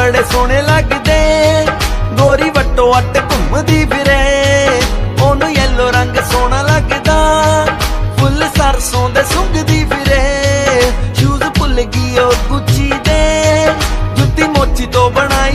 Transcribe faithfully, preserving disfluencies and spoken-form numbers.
बड़े सोहने लगदे, गोरी वट्टो वट घुमदी फिरे